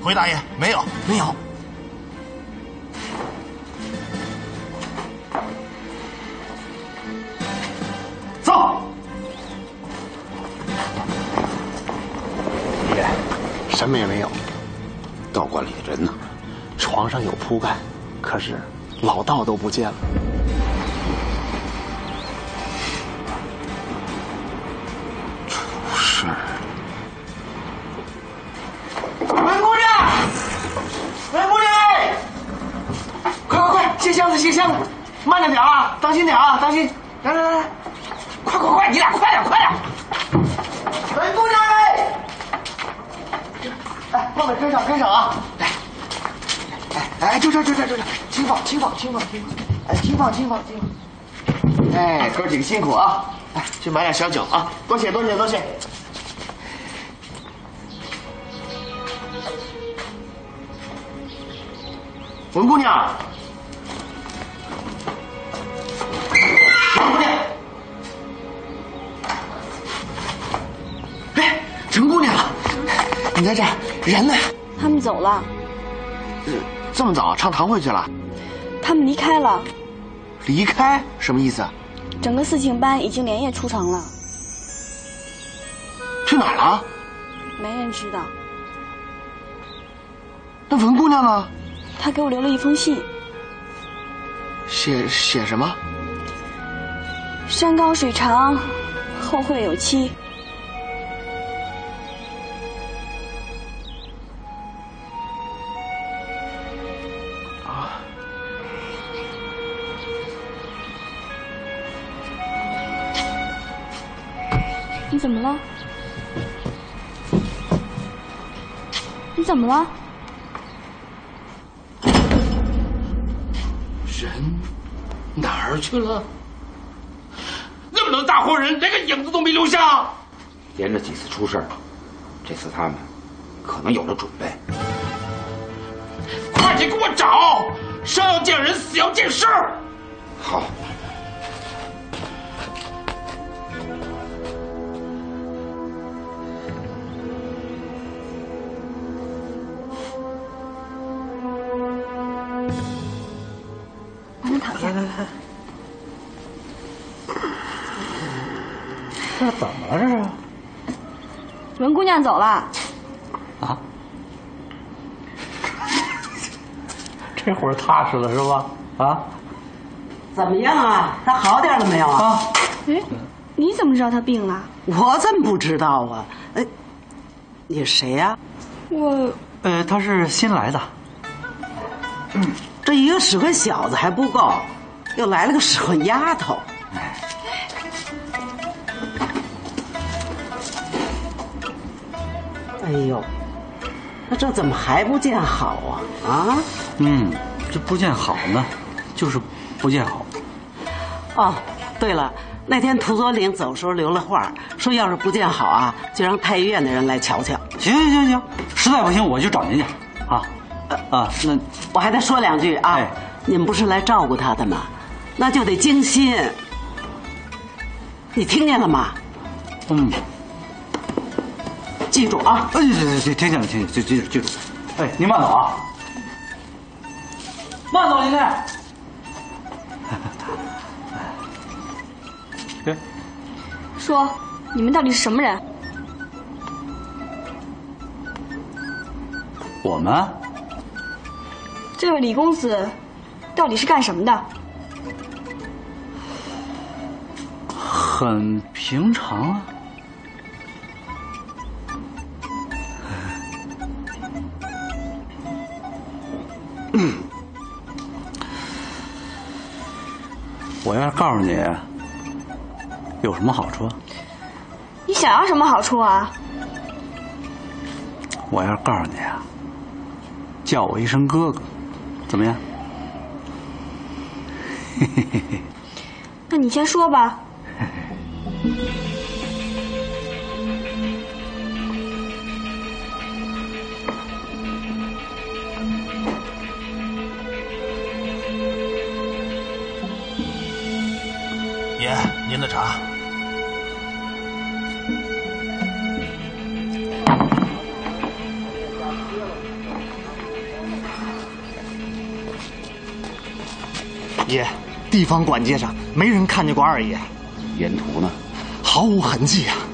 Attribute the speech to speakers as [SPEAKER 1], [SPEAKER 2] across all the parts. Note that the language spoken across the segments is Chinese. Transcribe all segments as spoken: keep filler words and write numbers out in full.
[SPEAKER 1] 回大爷，没有，
[SPEAKER 2] 没有。走。
[SPEAKER 3] 爷，什么也没有。道观里的人呢？床上有铺盖，可是老道都不见了。
[SPEAKER 2] 出事儿！
[SPEAKER 4] 文姑娘，文姑娘，快快快，卸箱子，卸箱子，慢着点啊，当心点啊，当心！来来来，快快快，你俩快点快点！文姑娘，哎，放在跟上跟上啊！来，哎哎，就这就这就这，轻放轻放轻放轻放，哎，轻放轻放轻放。哎，哥几个辛苦啊！哎，去买点小酒啊！多谢多谢多谢。文姑娘，文姑娘，哎，陈姑娘，你在这儿，人呢？
[SPEAKER 5] 他们走了。
[SPEAKER 4] 呃，这么早，唱堂会去了？
[SPEAKER 5] 他们离开了。
[SPEAKER 4] 离开什么意思？
[SPEAKER 5] 整个四庆班已经连夜出城了。
[SPEAKER 4] 去哪儿了？
[SPEAKER 5] 没人知道。
[SPEAKER 4] 那文姑娘呢？
[SPEAKER 5] 他给我留了一封信。
[SPEAKER 4] 写写什么？
[SPEAKER 5] 山高水长，后会有期。
[SPEAKER 4] 啊！
[SPEAKER 5] 你怎么了？你怎么了？
[SPEAKER 2] 人哪儿去了？那么多大活人，连个影子都没留下。
[SPEAKER 6] 连着几次出事儿，这次他们可能有了准备。
[SPEAKER 2] 快去给我找！生要见人，死要见尸。
[SPEAKER 6] 好。
[SPEAKER 5] 让他躺下。
[SPEAKER 7] 来来来，这怎么了这是？
[SPEAKER 5] 文姑娘走了。
[SPEAKER 7] 啊？这会儿踏实了是吧？啊？
[SPEAKER 8] 怎么样啊？他好点了没有啊？
[SPEAKER 7] 啊？
[SPEAKER 5] 哎，你怎么知道他病了？
[SPEAKER 8] 我怎么不知道啊？哎，你谁呀？
[SPEAKER 5] 我……
[SPEAKER 7] 呃，他是新来的。
[SPEAKER 8] 嗯，这一个使唤小子还不够，又来了个使唤丫头。哎呦，那这怎么还不见好啊？啊？
[SPEAKER 7] 嗯，这不见好呢，就是不见好。
[SPEAKER 8] 哦，对了，那天涂左领走时候留了话，说要是不见好啊，就让太医院的人来瞧瞧。
[SPEAKER 7] 行行行行，实在不行我就找您去。啊啊，那
[SPEAKER 8] 我还得说两句啊。
[SPEAKER 7] 哎，
[SPEAKER 8] 你们不是来照顾他的吗？那就得精心。你听见了吗？
[SPEAKER 7] 嗯。
[SPEAKER 8] 记住啊！
[SPEAKER 7] 哎，对对对，听见了，听见，记记住记住。哎，您慢走啊！慢走，您这。对。
[SPEAKER 5] 说，你们到底是什么人？
[SPEAKER 7] 我们？
[SPEAKER 5] 这位李公子，到底是干什么的？
[SPEAKER 7] 很平常啊。我要是告诉你，有什么好处？
[SPEAKER 5] 你想要什么好处啊？
[SPEAKER 7] 我要是告诉你啊，叫我一声哥哥，怎么样？嘿嘿嘿嘿。
[SPEAKER 5] 那你先说吧。
[SPEAKER 1] 爷，您的茶。
[SPEAKER 3] 爷，地方管街上没人看见过二爷，
[SPEAKER 6] 沿途呢，
[SPEAKER 3] 毫无痕迹啊。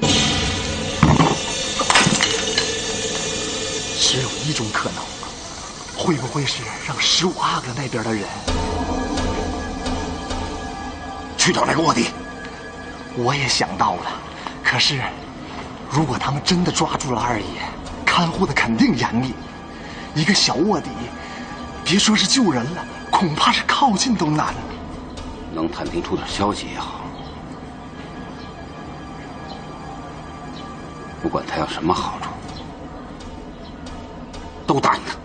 [SPEAKER 3] 只有一种可能，会不会是让十五阿哥那边的人去找那个卧底？我也想到了，可是如果他们真的抓住了二爷，看护的肯定严密，一个小卧底，别说是救人了，恐怕是靠近都难。
[SPEAKER 6] 能探听出点消息也好。不管他要什么好处，都答应他。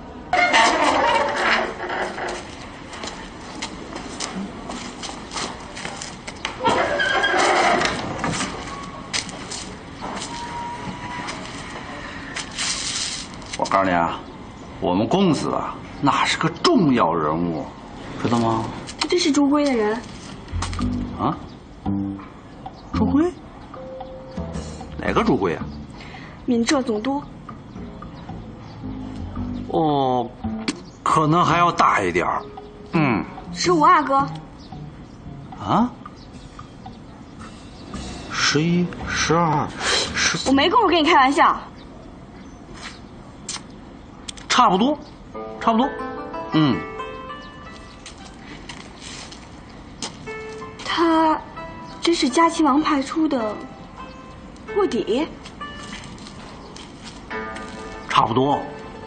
[SPEAKER 7] 我告诉你啊，我们公子啊，那是个重要人物，知道吗？
[SPEAKER 5] 这是朱辉的人。
[SPEAKER 7] 啊？朱辉？哪个朱辉啊？
[SPEAKER 5] 闽浙总督。
[SPEAKER 7] 哦，可能还要大一点儿。嗯。
[SPEAKER 5] 十五阿哥。
[SPEAKER 7] 啊？十一、十二、十四。
[SPEAKER 5] 我没工夫跟你开玩笑。
[SPEAKER 7] 差不多，差不多。嗯。
[SPEAKER 5] 他真是嘉庆王派出的卧底？
[SPEAKER 7] 差不多。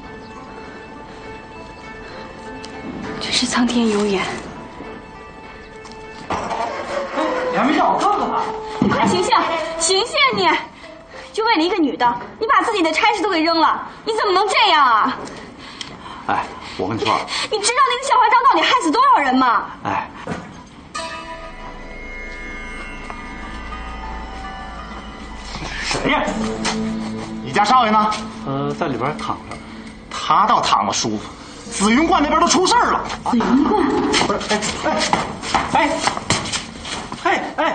[SPEAKER 5] 真是苍天有眼。
[SPEAKER 4] 你还没让我哥哥呢！
[SPEAKER 5] 你快醒醒，醒醒你！就为了一个女的，你把自己的差事都给扔了，你怎么能这样啊？
[SPEAKER 7] 哎，我跟你说，
[SPEAKER 5] 你知道那个小坏账到底害死多少人吗？
[SPEAKER 7] 哎，
[SPEAKER 3] 谁呀？你家少爷呢？
[SPEAKER 7] 呃，在里边躺着。
[SPEAKER 3] 他倒躺着舒服。紫云观那边都出事儿了。
[SPEAKER 5] 紫云观？
[SPEAKER 3] 不是，哎哎哎哎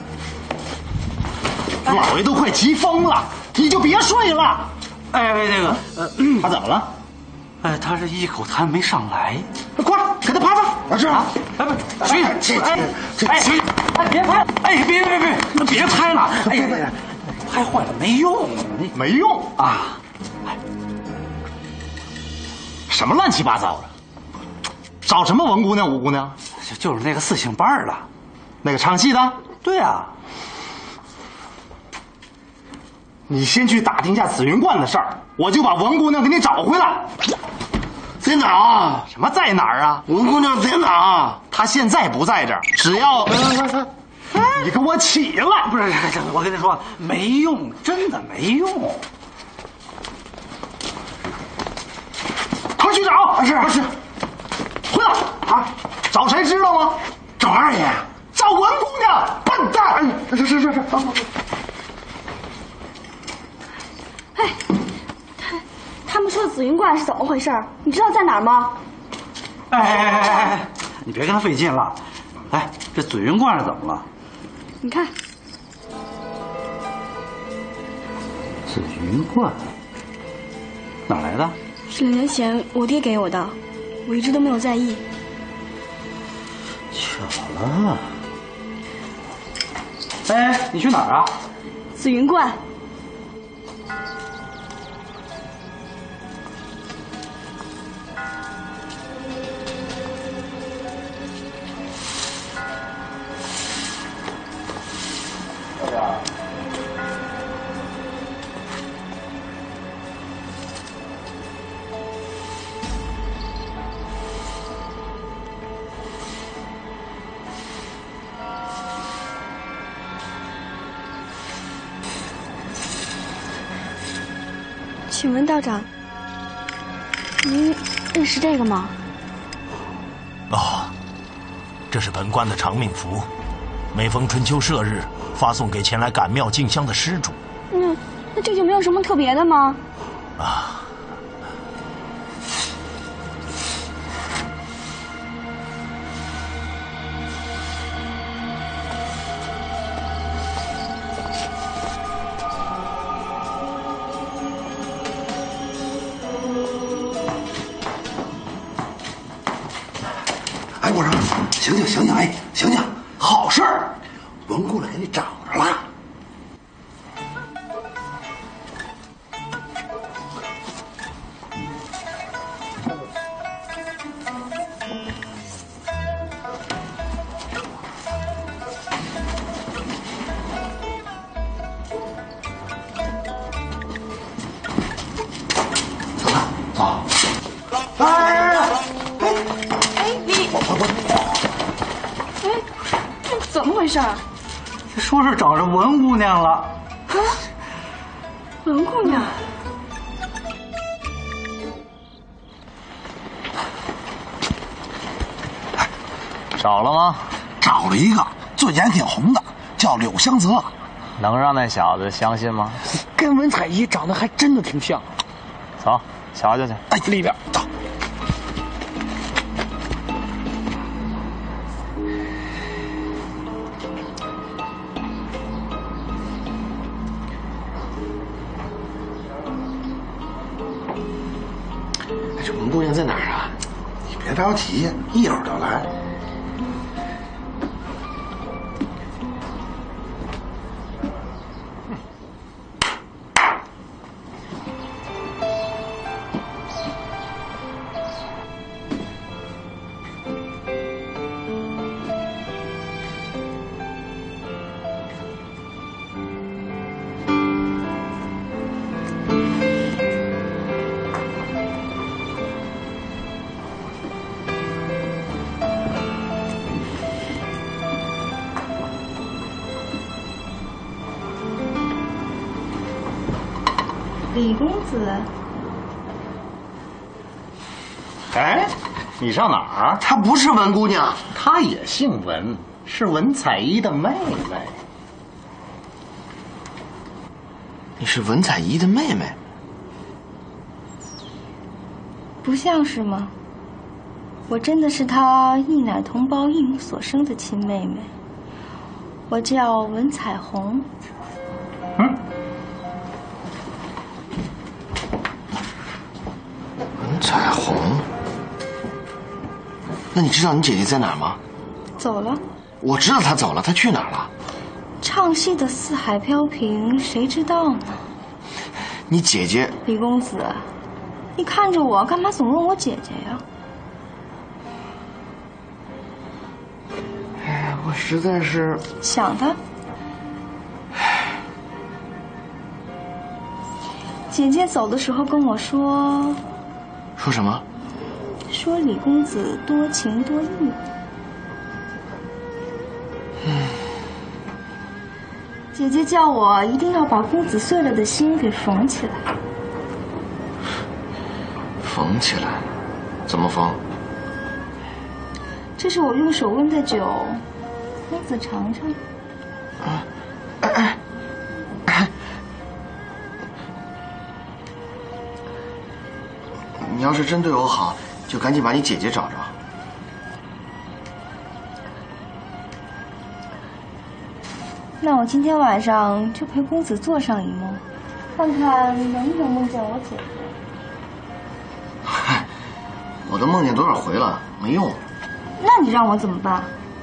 [SPEAKER 3] 哎！老爷都快急疯了，你就别睡了。
[SPEAKER 7] 哎哎，那个，呃，
[SPEAKER 3] 他怎么了？
[SPEAKER 7] 哎，他这一口痰没上来。
[SPEAKER 3] 快给他拍拍！啊是啊，
[SPEAKER 7] 哎不，行，
[SPEAKER 3] 这
[SPEAKER 7] 哎哎行，哎别拍，哎别别别，那别拍了，哎呀，拍坏了没用，
[SPEAKER 3] 没用
[SPEAKER 7] 啊！
[SPEAKER 3] 什么乱七八糟的？找什么文姑娘、武姑娘？
[SPEAKER 7] 就是那个四姓半的，
[SPEAKER 3] 那个唱戏的？
[SPEAKER 7] 对啊。
[SPEAKER 3] 你先去打听一下紫云观的事儿，我就把文姑娘给你找回来。
[SPEAKER 4] 在哪儿？
[SPEAKER 3] 什么在哪儿啊？
[SPEAKER 4] 文姑娘在哪儿？
[SPEAKER 3] 她现在不在这儿，只要你给我起来！
[SPEAKER 7] 不是，我跟你说，没用，真的没用。
[SPEAKER 3] 快去找！是不是？回来啊！找谁知道吗？
[SPEAKER 4] 找二爷。
[SPEAKER 3] 找文姑娘！笨蛋！是是是是。
[SPEAKER 5] 哎，他他们说的紫云观是怎么回事？你知道在哪儿吗？
[SPEAKER 7] 哎哎哎哎哎，你别跟他费劲了。哎，这紫云观是怎么了？
[SPEAKER 5] 你看，
[SPEAKER 7] 紫云观哪来的？
[SPEAKER 5] 是两年前我爹给我的，我一直都没有在意。
[SPEAKER 7] 巧了。哎，你去哪儿啊？
[SPEAKER 5] 紫云观。请问道长，您认识这个吗？
[SPEAKER 1] 哦，这是本官的长命符，每逢春秋社日发送给前来赶庙进香的施主。
[SPEAKER 5] 那那这就没有什么特别的吗？
[SPEAKER 1] 啊。
[SPEAKER 7] 哎，我说，醒醒醒醒，哎，醒醒，好事儿，文姑娘给你找着了。
[SPEAKER 5] 事儿？
[SPEAKER 9] 说是找着文姑娘了。
[SPEAKER 5] 啊，文姑娘。
[SPEAKER 10] 找了吗？
[SPEAKER 7] 找了一个，最眼挺红的，叫柳香泽。
[SPEAKER 10] 能让那小子相信吗？
[SPEAKER 2] 跟文彩怡长得还真的挺像。
[SPEAKER 10] 走，瞧瞧去。
[SPEAKER 2] 哎，里边走。
[SPEAKER 3] 这文姑娘在哪儿啊？
[SPEAKER 7] 你别着急，一会儿就来。
[SPEAKER 5] 李公子，
[SPEAKER 3] 哎，你上哪儿？她不是文姑娘，她也姓文，是文彩怡的妹妹。你是文彩怡的妹妹？
[SPEAKER 5] 不像是吗？我真的是她一奶同胞、异母所生的亲妹妹。我叫文彩虹。
[SPEAKER 3] 嗯。彩虹，那你知道你姐姐在哪儿吗？
[SPEAKER 5] 走了。
[SPEAKER 3] 我知道她走了，她去哪儿了？
[SPEAKER 5] 唱戏的四海飘萍，谁知道呢？
[SPEAKER 3] 你姐姐……
[SPEAKER 5] 李公子，你看着我，干嘛总问我姐姐呀？
[SPEAKER 3] 哎呀，我实在是
[SPEAKER 5] 想的。姐姐走的时候跟我说。
[SPEAKER 3] 说什么？
[SPEAKER 5] 说李公子多情多义。
[SPEAKER 3] 嗯。
[SPEAKER 5] 姐姐叫我一定要把公子碎了的心给缝起来。
[SPEAKER 3] 缝起来？怎么缝？
[SPEAKER 5] 这是我用手温的酒，公子尝尝。
[SPEAKER 3] 啊！哎哎！你要是真对我好，就赶紧把你姐姐找着。
[SPEAKER 5] 那我今天晚上就陪公子做上一梦，看看能不能梦见我姐姐。
[SPEAKER 3] 嗨，我都梦见多少回了，没用。
[SPEAKER 5] 那你让我怎么办？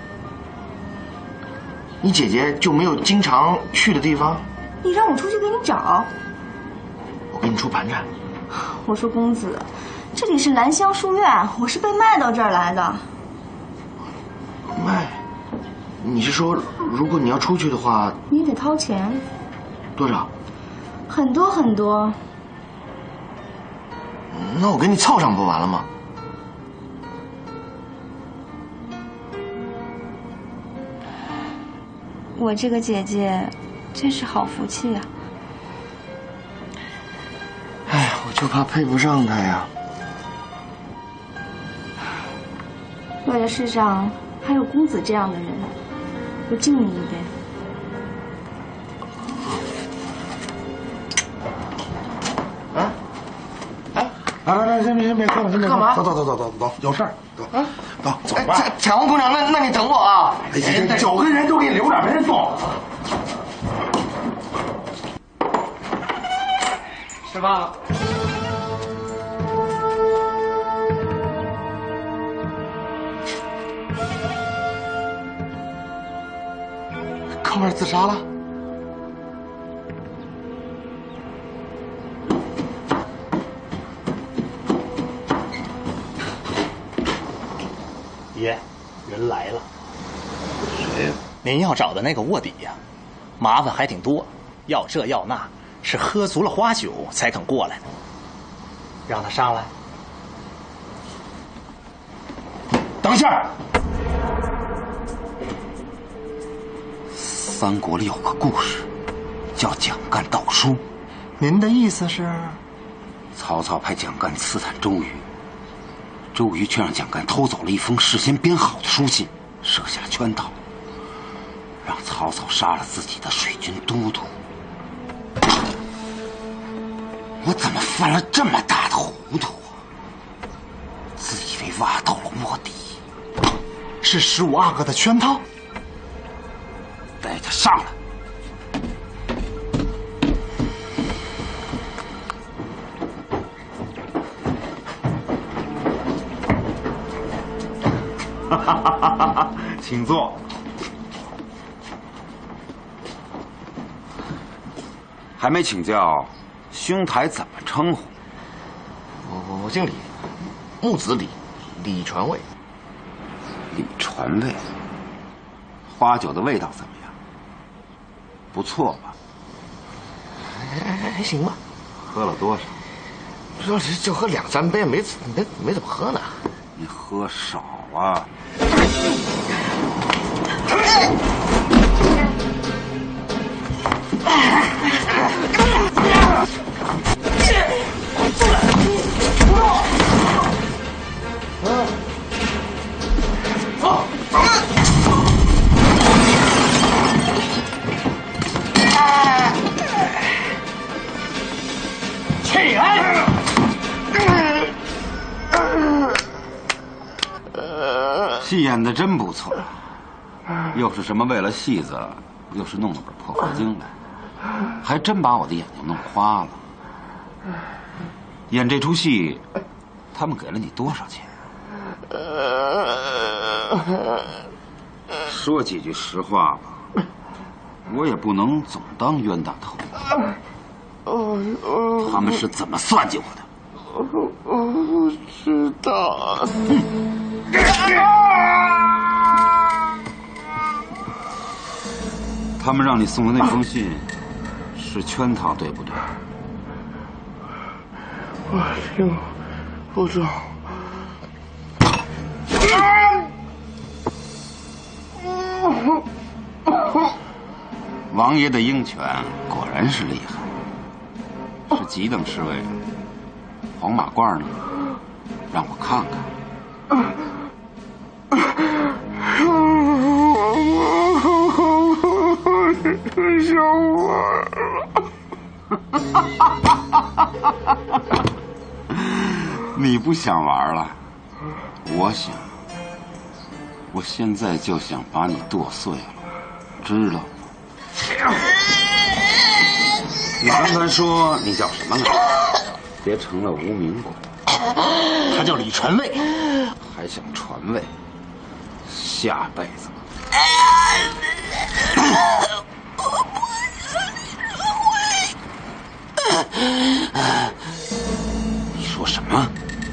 [SPEAKER 3] 你姐姐就没有经常去的地方？
[SPEAKER 5] 你让我出去给你找。
[SPEAKER 3] 我给你出盘缠。
[SPEAKER 5] 我说公子。这里是兰香书院，我是被卖到这儿来的。
[SPEAKER 3] 卖？你是说，如果你要出去的话，
[SPEAKER 5] 你得掏钱。
[SPEAKER 3] 多少？
[SPEAKER 5] 很多很多。
[SPEAKER 3] 那我给你凑上不完了吗？
[SPEAKER 5] 我这个姐姐，真是好福气呀！
[SPEAKER 3] 哎呀，我就怕配不上她呀。
[SPEAKER 5] 为了世上还有公子这样的人，我敬你一杯。
[SPEAKER 7] 啊！哎，来来来，先别先别喝了，先别喝。
[SPEAKER 3] 干嘛？
[SPEAKER 7] 走走走走走走，有事儿。走啊，走走吧。
[SPEAKER 3] 彩彩虹姑娘，那那你等我啊！
[SPEAKER 7] 哎呀，这酒跟人都给你留点，没人送。
[SPEAKER 2] 吃饭了。
[SPEAKER 3] 康儿自杀了？
[SPEAKER 11] 爷，人来了。
[SPEAKER 6] 谁呀？
[SPEAKER 11] 您要找的那个卧底呀，麻烦还挺多，要这要那，是喝足了花酒才肯过来的。让他上来。
[SPEAKER 3] 等一下。
[SPEAKER 6] 三国里有个故事，叫蒋干盗书。
[SPEAKER 3] 您的意思是？
[SPEAKER 6] 曹操派蒋干刺探周瑜，周瑜却让蒋干偷走了一封事先编好的书信，设下圈套，让曹操杀了自己的水军都督。我怎么犯了这么大的糊涂啊？自以为挖到了卧底，
[SPEAKER 3] 是十五阿哥的圈套。
[SPEAKER 6] 带他上来。
[SPEAKER 7] 哈哈哈哈哈！请坐。
[SPEAKER 6] 还没请教，兄台怎么称呼？
[SPEAKER 2] 我我我姓李，木子李，李传位。
[SPEAKER 6] 李传位，花酒的味道怎么样？不错吧？
[SPEAKER 2] 还还还行吧。
[SPEAKER 6] 喝了多少？
[SPEAKER 2] 这就喝两三杯，没没没怎么喝呢。
[SPEAKER 6] 你喝少啊。
[SPEAKER 4] 起来！
[SPEAKER 6] 戏演的真不错，又是什么为了戏子，又是弄了本破佛经来，还真把我的眼睛弄花了。演这出戏，他们给了你多少钱？说几句实话吧，我也不能总当冤大头。他们是怎么算计我的？
[SPEAKER 2] 我不知道。
[SPEAKER 6] 他们让你送的那封信是圈套，对不对？
[SPEAKER 2] 我听不懂。
[SPEAKER 6] 王爷的鹰犬果然是厉害，是几等侍卫？黄马褂呢？让我看看。
[SPEAKER 2] 小
[SPEAKER 6] 我，你不想玩了？我想，我现在就想把你剁碎了，知道吗？你刚才说你叫什么来着？别成了无名鬼。
[SPEAKER 11] 他叫李传位，
[SPEAKER 6] 还想传位？下辈子。你说什么？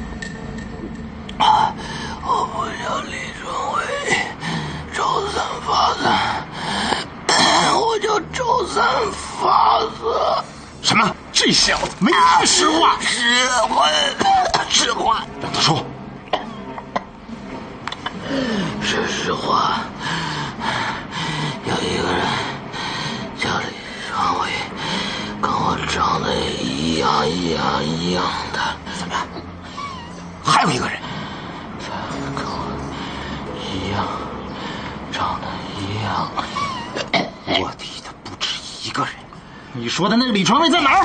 [SPEAKER 2] 我不叫李传位，周三法子，我叫周三法子。
[SPEAKER 6] 什么？
[SPEAKER 11] 这小子没听实话。
[SPEAKER 2] 实话，实话。
[SPEAKER 6] 让他说。
[SPEAKER 2] 是实话。有一个人叫李传伟，跟我长得一样一样一样的。
[SPEAKER 6] 怎么样？还有一个人，
[SPEAKER 2] 他跟我一样，长得一样。
[SPEAKER 6] 卧底的不止一个人。
[SPEAKER 11] 你说的那个李传伟在哪儿？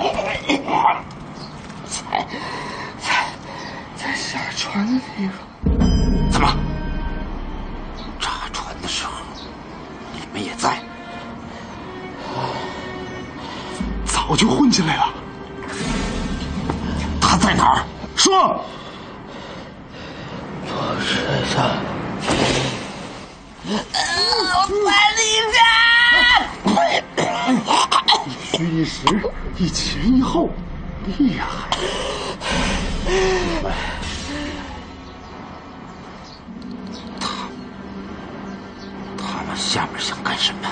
[SPEAKER 2] 在在在下船的地方。
[SPEAKER 6] 怎么？炸船的时候，你们也在？
[SPEAKER 3] 早就混进来了。
[SPEAKER 6] 他在哪儿？说。
[SPEAKER 2] 我睡觉。我快离开。
[SPEAKER 3] 虚一实，一前一后，厉害！
[SPEAKER 6] 他他们下面想干什么？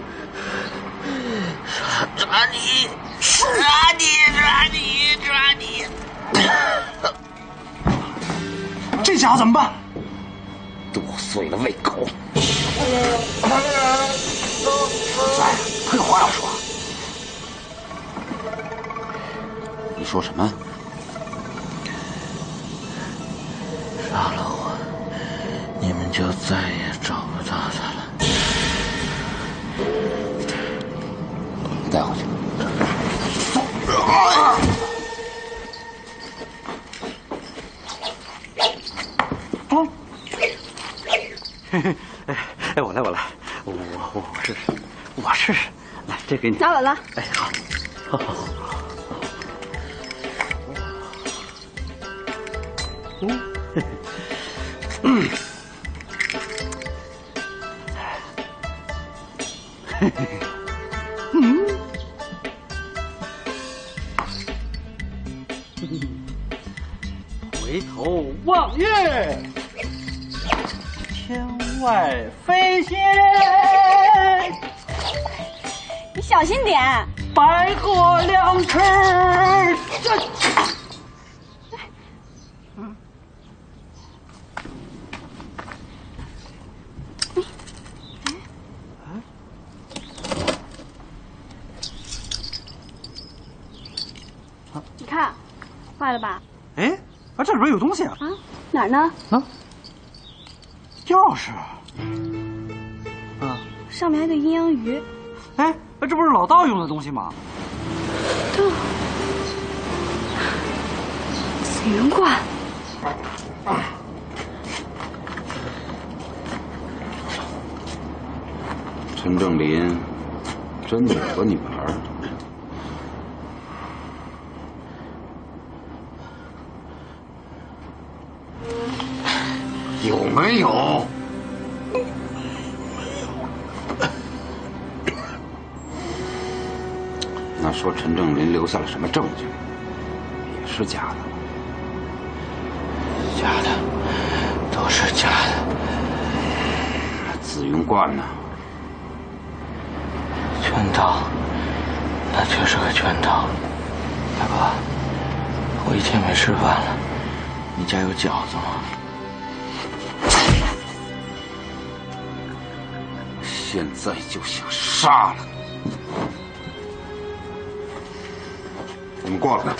[SPEAKER 2] 抓抓你！抓你！抓你！抓你！
[SPEAKER 3] 这家伙怎么办？
[SPEAKER 6] 剁碎了喂狗！帅，他有话要说。你说什么？
[SPEAKER 2] 杀了我，你们就再也找不到他了。
[SPEAKER 6] 带回去。
[SPEAKER 9] 哦，嘿嘿，哎哎，我来，我来，我我我试试，我试试，来，这给你。
[SPEAKER 5] 拿稳了。
[SPEAKER 9] 哎，好，好好好。嗯，嗯，嘿嘿，嗯。回头望月，天外飞仙。
[SPEAKER 5] 你小心点。
[SPEAKER 9] 白鹤两翅。这。嗯。
[SPEAKER 5] 你看，坏了吧？
[SPEAKER 9] 哎。啊，这里边有东西啊！
[SPEAKER 5] 啊，哪儿呢？
[SPEAKER 9] 啊，钥匙。啊，
[SPEAKER 5] 上面还有个阴阳鱼。
[SPEAKER 9] 哎，这不是老道用的东西吗？
[SPEAKER 5] 对，紫云观。
[SPEAKER 6] 陈正林真的有个女儿。有没有？那说陈正林留下了什么证据？也是假的。
[SPEAKER 2] 假的，都是假的。
[SPEAKER 6] 那紫云观呢？
[SPEAKER 2] 圈套，那就是个圈套。大哥，我一天没吃饭了，你家有饺子吗？
[SPEAKER 6] 现在就想杀了你！你们过来，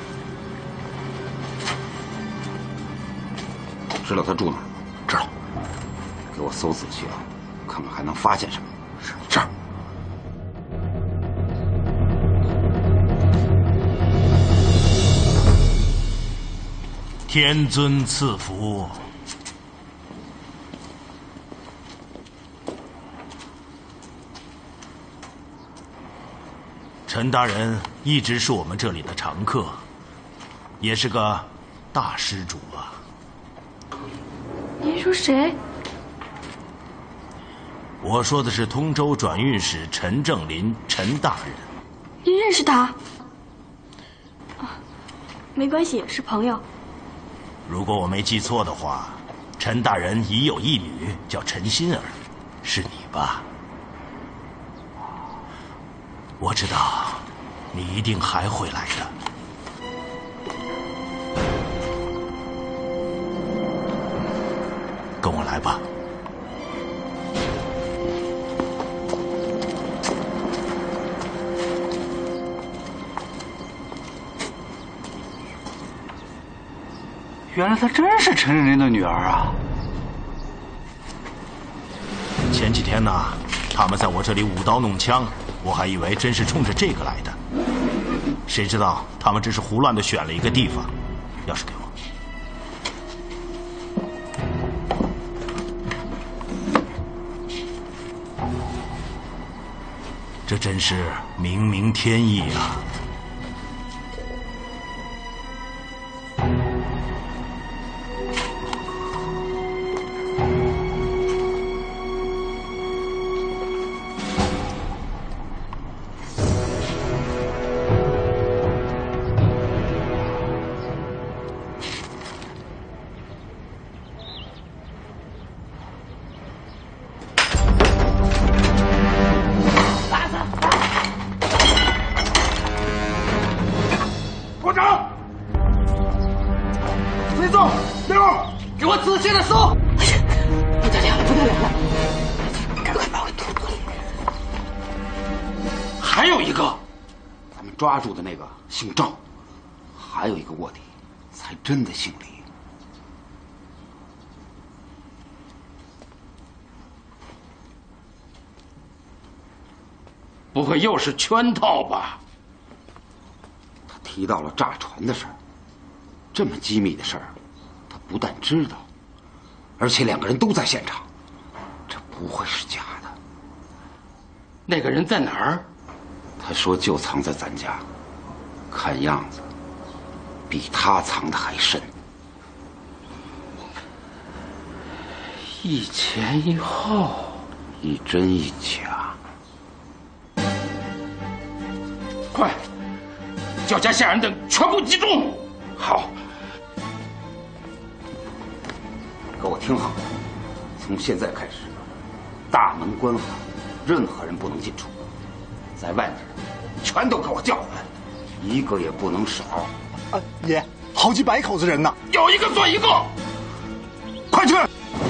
[SPEAKER 6] 知道他住哪儿吗？
[SPEAKER 2] 知道。
[SPEAKER 6] 给我搜仔细啊，看看还能发现什么。是这儿。
[SPEAKER 1] 天尊赐福。陈大人一直是我们这里的常客，也是个大施主啊。
[SPEAKER 5] 您说谁？
[SPEAKER 1] 我说的是通州转运使陈正林，陈大人。
[SPEAKER 5] 您认识他？啊，没关系，是朋友。
[SPEAKER 1] 如果我没记错的话，陈大人已有一女，叫陈心儿，是你吧？我知道，你一定还会来的。跟我来吧。
[SPEAKER 9] 原来她真是陈振林的女儿啊！
[SPEAKER 1] 前几天呢，他们在我这里舞刀弄枪。我还以为真是冲着这个来的，谁知道他们只是胡乱的选了一个地方。钥匙给我。这真是冥冥天意啊！
[SPEAKER 4] 给我仔细的搜！
[SPEAKER 8] 哎呀，不得了了，不得了了！赶快把我土土里。
[SPEAKER 7] 还有一个，
[SPEAKER 6] 咱们抓住的那个姓赵，还有一个卧底，才真的姓李。
[SPEAKER 7] 不会又是圈套吧？
[SPEAKER 6] 他提到了炸船的事儿，这么机密的事儿，他不但知道，而且两个人都在现场，这不会是假的。
[SPEAKER 7] 那个人在哪儿？
[SPEAKER 6] 他说就藏在咱家，看样子比他藏的还深。
[SPEAKER 7] 一前一后，
[SPEAKER 6] 一真一假。
[SPEAKER 7] 快，叫家下人等全部集中！
[SPEAKER 6] 好，给我听好，从现在开始，大门关好，任何人不能进出。在外面的全都给我叫回来，一个也不能少。
[SPEAKER 3] 啊，爷，好几百口子人呢，
[SPEAKER 7] 有一个算一个，
[SPEAKER 6] 快去！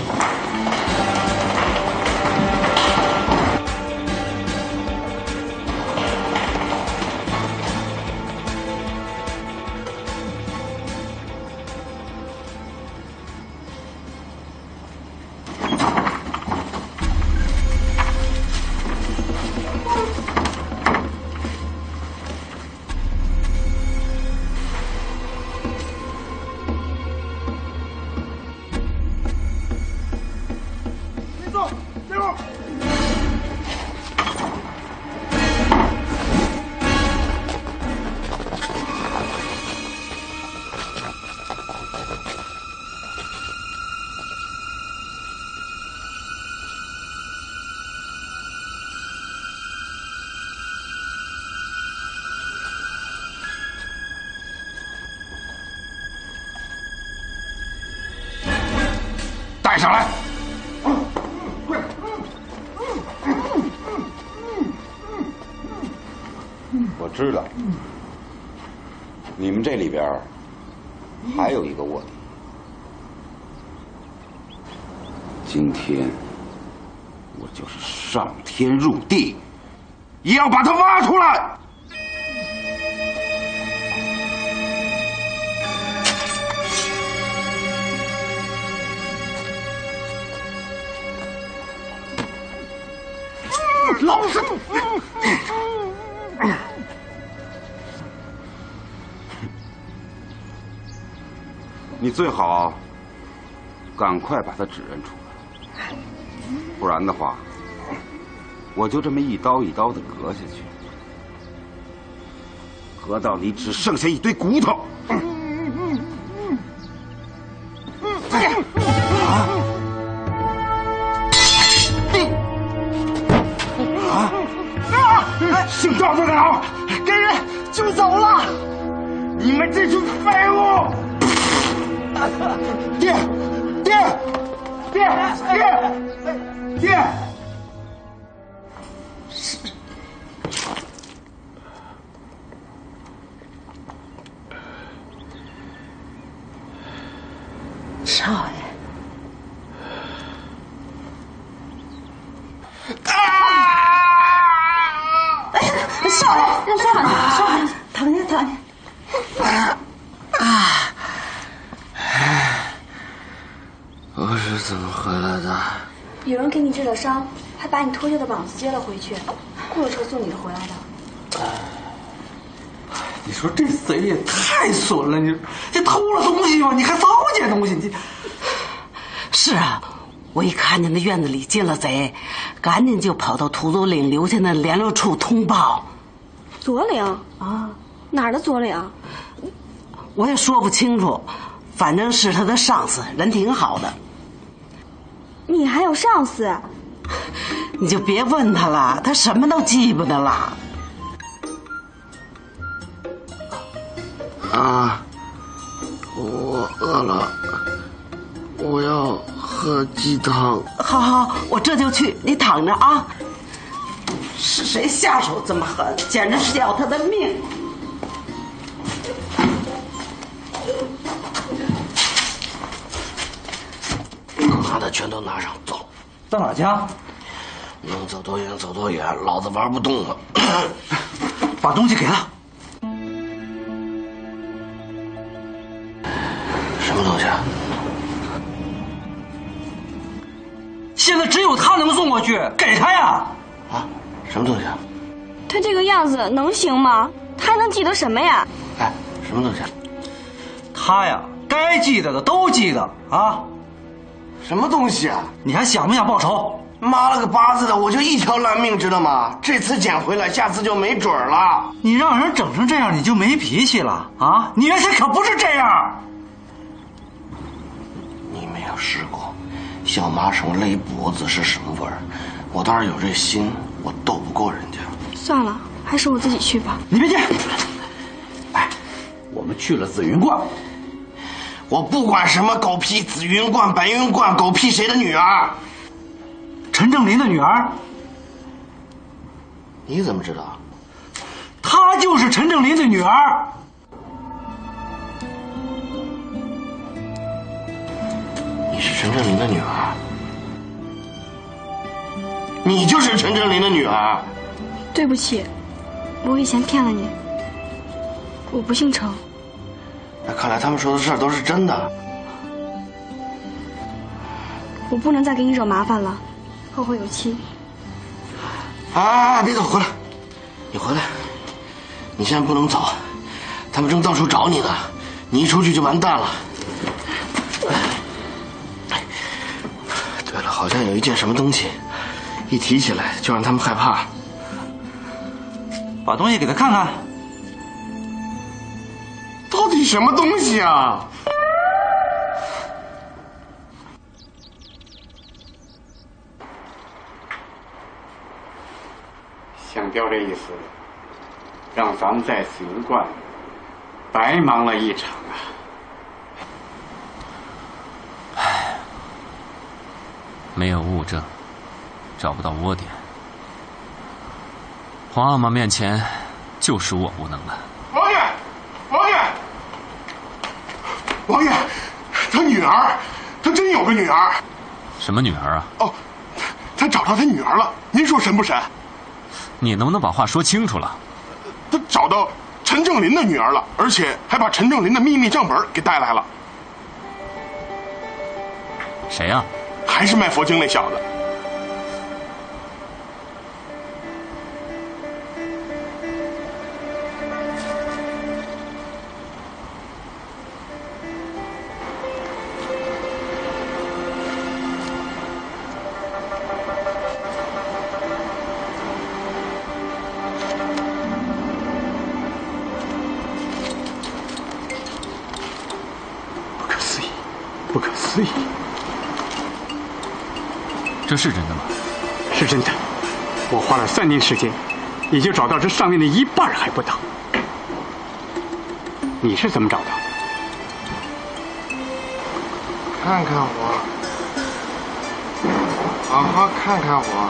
[SPEAKER 7] 带上来！
[SPEAKER 6] 我知道，你们这里边还有一个卧底。今天我就是上天入地，也要把他挖出来。
[SPEAKER 3] 老实！
[SPEAKER 6] 你最好赶快把他指认出来，不然的话，我就这么一刀一刀的割下去，割到你只剩下一堆骨头。
[SPEAKER 3] 姓赵的哪？给人救走了！你们这群废物！爹，爹，爹，爹，爹！是。
[SPEAKER 8] 少爷。少爷，让少爷，少爷，疼呀疼呀！
[SPEAKER 2] 啊！我是怎么回来的？
[SPEAKER 5] 有人给你治了伤，还把你脱臼的膀子接了回去，雇了车送你回来的。
[SPEAKER 4] 你说这贼也太损了！你这偷了东西吗？你还糟践东西？你
[SPEAKER 8] 是啊，我一看见那院子里进了贼，赶紧就跑到土佐岭留下那联络处通报。
[SPEAKER 5] 左领啊？哪儿的左领？
[SPEAKER 8] 我也说不清楚，反正是他的上司，人挺好的。
[SPEAKER 5] 你还有上司？
[SPEAKER 8] 你就别问他了，他什么都记不得了。
[SPEAKER 2] 啊，我饿了，我要喝鸡汤。
[SPEAKER 8] 好好，我这就去，你躺着啊。是谁下手这么狠？简直是要他的命！
[SPEAKER 2] 妈的，全都拿上，走。
[SPEAKER 9] 到哪家？
[SPEAKER 2] 能走多远走多远，老子玩不动了。
[SPEAKER 9] 把东西给他。
[SPEAKER 2] 什么东西啊？
[SPEAKER 9] 现在只有他能送过去，给他呀！
[SPEAKER 2] 啊？什么东西啊？
[SPEAKER 5] 他这个样子能行吗？他还能记得什么呀？
[SPEAKER 2] 哎，什么东西啊？
[SPEAKER 9] 他呀，该记得的都记得啊。
[SPEAKER 4] 什么东西啊？
[SPEAKER 9] 你还想不想报仇？
[SPEAKER 4] 妈了个巴子的，我就一条烂命，知道吗？这次捡回来，下次就没准了。
[SPEAKER 9] 你让人整成这样，你就没脾气了啊？你原先可不是这样。
[SPEAKER 2] 你没有试过，小麻绳勒脖子是什么味儿？我倒是有这心，我斗不过人家。
[SPEAKER 5] 算了，还是我自己去吧。
[SPEAKER 9] 你别去。哎，我们去了紫云观。
[SPEAKER 4] 我不管什么狗屁紫云观、白云观，狗屁谁的女儿？
[SPEAKER 9] 陈正林的女儿。
[SPEAKER 2] 你怎么知道？
[SPEAKER 9] 她就是陈正林的女儿。
[SPEAKER 2] 你是陈正林的女儿？你就是陈正林的女儿？
[SPEAKER 5] 对不起，我以前骗了你。我不姓程。
[SPEAKER 2] 那看来他们说的事儿都是真的。
[SPEAKER 5] 我不能再给你惹麻烦了，后会有期。
[SPEAKER 2] 哎，别走，回来！你回来！你现在不能走，他们正到处找你呢，你一出去就完蛋了。对了，好像有一件什么东西，一提起来就让他们害怕。
[SPEAKER 9] 把东西给他看看。
[SPEAKER 4] 到底什么东西啊？
[SPEAKER 12] 想雕这意思，让咱们在紫云观白忙了一场啊！
[SPEAKER 13] 唉，没有物证，找不到窝点，皇阿玛面前就属我无能了。
[SPEAKER 4] 王爷，王爷，王爷，他女儿，他真有个女儿。
[SPEAKER 13] 什么女儿啊？
[SPEAKER 4] 哦，他找到他女儿了，您说神不神？
[SPEAKER 13] 你能不能把话说清楚了？
[SPEAKER 4] 他找到陈正林的女儿了，而且还把陈正林的秘密账本给带来了。
[SPEAKER 13] 谁呀？
[SPEAKER 4] 还是卖佛经那小子。不可思议！
[SPEAKER 13] 这是真的吗？
[SPEAKER 12] 是真的，我花了三年时间，也就找到这上面的一半还不到。你是怎么找的？
[SPEAKER 4] 看看我，好好看看我，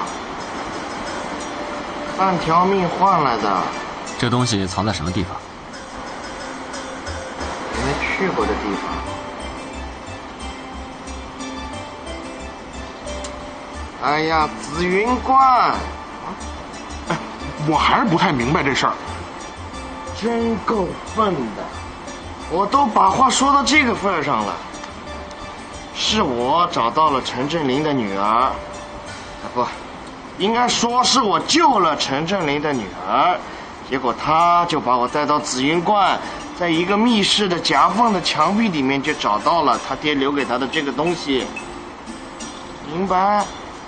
[SPEAKER 4] 半条命换来的。
[SPEAKER 13] 这东西藏在什么地方？
[SPEAKER 4] 你没去过的地方。哎呀，紫云观！
[SPEAKER 14] 哎，我还是不太明白这事儿。
[SPEAKER 4] 真够笨的，我都把话说到这个份上了。是我找到了陈振林的女儿，啊不，应该说是我救了陈振林的女儿，结果他就把我带到紫云观，在一个密室的夹缝的墙壁里面就找到了他爹留给他的这个东西。明白？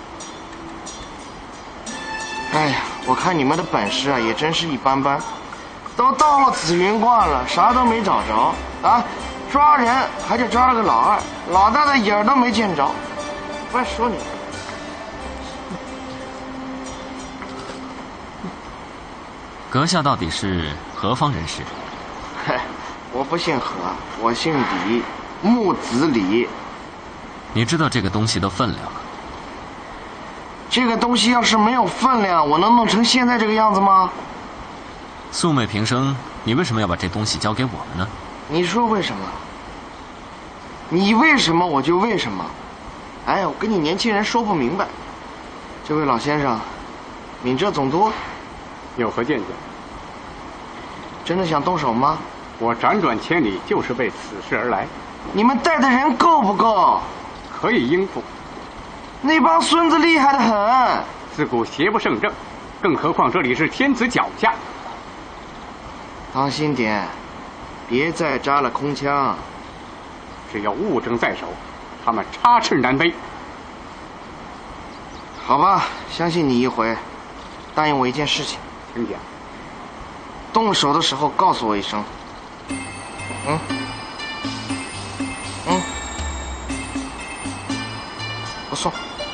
[SPEAKER 4] 哎呀，我看你们的本事啊，也真是一般般。都到了紫云观了，啥都没找着啊！抓人还就抓了个老二，老大的影儿都没见着。不爱说你。
[SPEAKER 13] 阁下到底是何方人士？
[SPEAKER 4] 嘿，我不姓何，我姓李，木子李。
[SPEAKER 13] 你知道这个东西的分量吗？
[SPEAKER 4] 这个东西要是没有分量，我能弄成现在这个样子吗？
[SPEAKER 13] 素昧平生，你为什么要把这东西交给我们呢？
[SPEAKER 4] 你说为什么？你为什么我就为什么。 哎呀，我跟你年轻人说不明白。这位老先生，闽浙总督，
[SPEAKER 12] 有何见解？
[SPEAKER 4] 真的想动手吗？
[SPEAKER 12] 我辗转千里就是为此事而来。
[SPEAKER 4] 你们带的人够不够？
[SPEAKER 12] 可以应付。
[SPEAKER 4] 那帮孙子厉害得很，
[SPEAKER 12] 自古邪不胜正，更何况这里是天子脚下。
[SPEAKER 4] 当心点，别再扎了空枪。
[SPEAKER 12] 只要物证在手，他们插翅难飞。
[SPEAKER 4] 好吧，相信你一回，答应我一件事情。
[SPEAKER 12] 请讲。
[SPEAKER 4] 动手的时候告诉我一声。嗯。嗯。不送。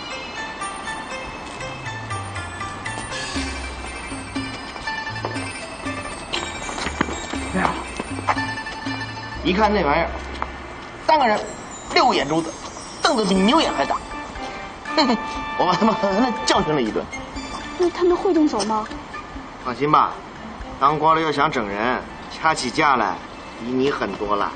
[SPEAKER 4] 哎呀！一看那玩意儿，三个人，六个眼珠子，瞪得比牛眼还大。哼哼，我把他们狠狠地教训了一顿。
[SPEAKER 5] 那他们会动手吗？
[SPEAKER 4] 放心吧，当官的要想整人，掐起架来比你狠多了。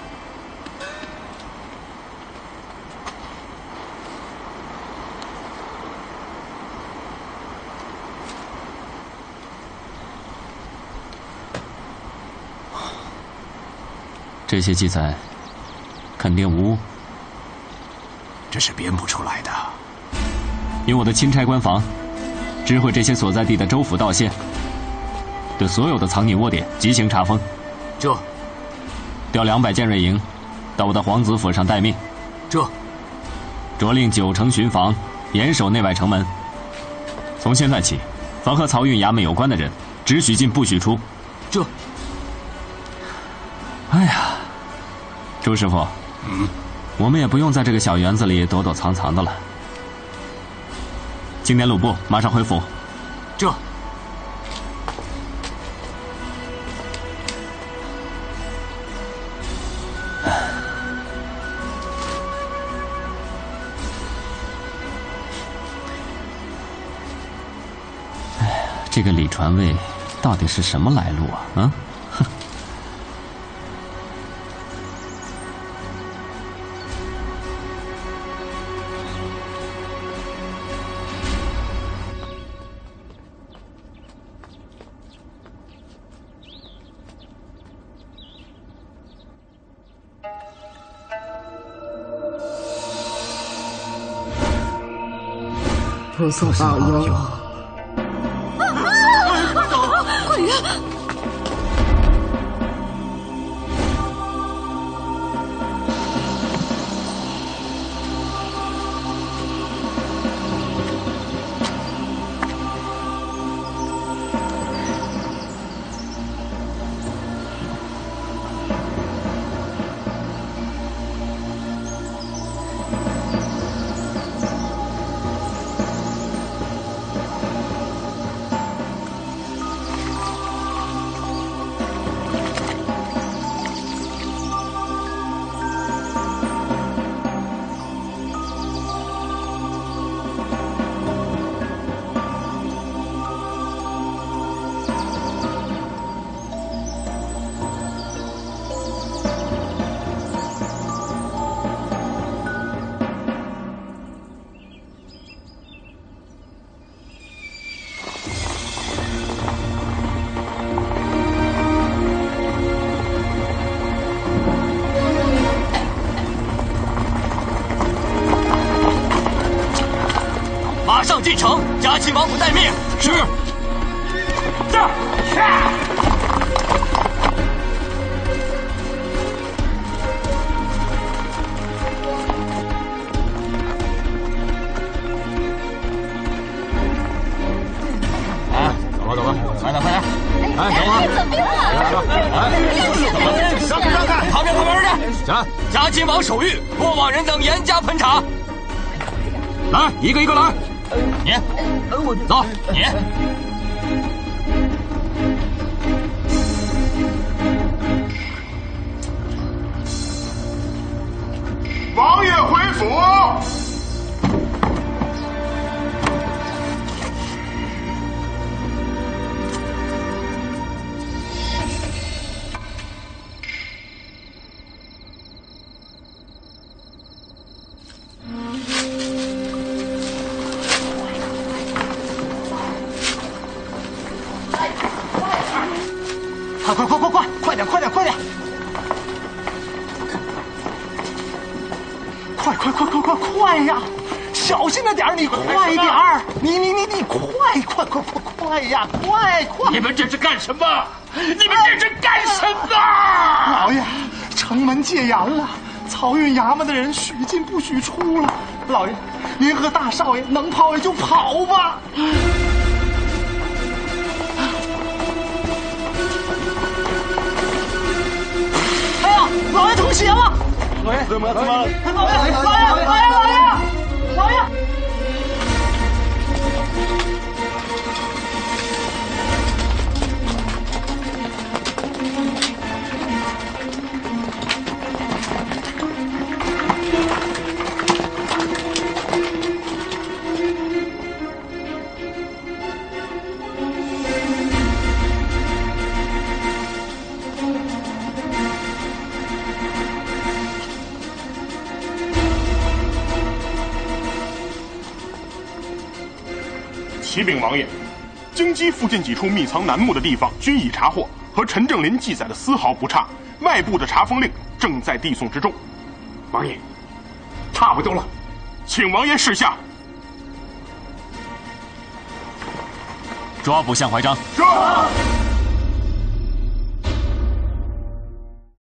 [SPEAKER 13] 这些记载肯定无误，
[SPEAKER 1] 这是编不出来的。
[SPEAKER 13] 由我的钦差官房知会这些所在地的州府道县，对所有的藏匿窝点进行查封。
[SPEAKER 1] 这
[SPEAKER 13] 调两百舰锐营到我的皇子府上待命。
[SPEAKER 1] 这
[SPEAKER 13] 着令九城巡防严守内外城门。从现在起，凡和漕运衙门有关的人，只许进不许出。
[SPEAKER 1] 这
[SPEAKER 13] 哎呀，朱师傅，
[SPEAKER 1] 嗯，
[SPEAKER 13] 我们也不用在这个小园子里躲躲藏藏的了。青年鲁部马上回府。
[SPEAKER 1] 这
[SPEAKER 13] 哎呀，这个李传位到底是什么来路啊？嗯。
[SPEAKER 8] 菩萨保佑！
[SPEAKER 5] 快走！鬼呀！
[SPEAKER 15] 马上进城，嘉庆王府待命。是。这儿去。
[SPEAKER 10] 哎，走吧走吧，快点快点！哎，等会儿。
[SPEAKER 5] 怎么了？
[SPEAKER 10] 哎，怎么？让开让开！
[SPEAKER 15] 旁边旁边的。
[SPEAKER 10] 行。
[SPEAKER 15] 嘉庆王手谕，过往人等严加盘查。
[SPEAKER 10] 来，一个一个来。
[SPEAKER 15] 你，
[SPEAKER 10] 我
[SPEAKER 15] 走，你。
[SPEAKER 14] 王爷回府。
[SPEAKER 3] 快快快快快，快点快点快点！快快快快快快呀！小心着点儿，你快点儿！你你你你快快快快快呀！快快！
[SPEAKER 15] 你们这是干什么？你们这是干什么？
[SPEAKER 3] 老爷，城门戒严了，漕运衙门的人许进不许出了。老爷，您和大少爷能跑也就跑吧。哎呀，老爷吐血了！老爷，怎么怎么？老爷，老爷，老爷，老爷，老爷！
[SPEAKER 14] 启禀王爷，京畿附近几处密藏楠木的地方均已查获，和陈正林记载的丝毫不差。外部的查封令正在递送之中。
[SPEAKER 12] 王爷，差不多了，
[SPEAKER 14] 请王爷示下。
[SPEAKER 13] 抓捕向怀章。
[SPEAKER 14] 是。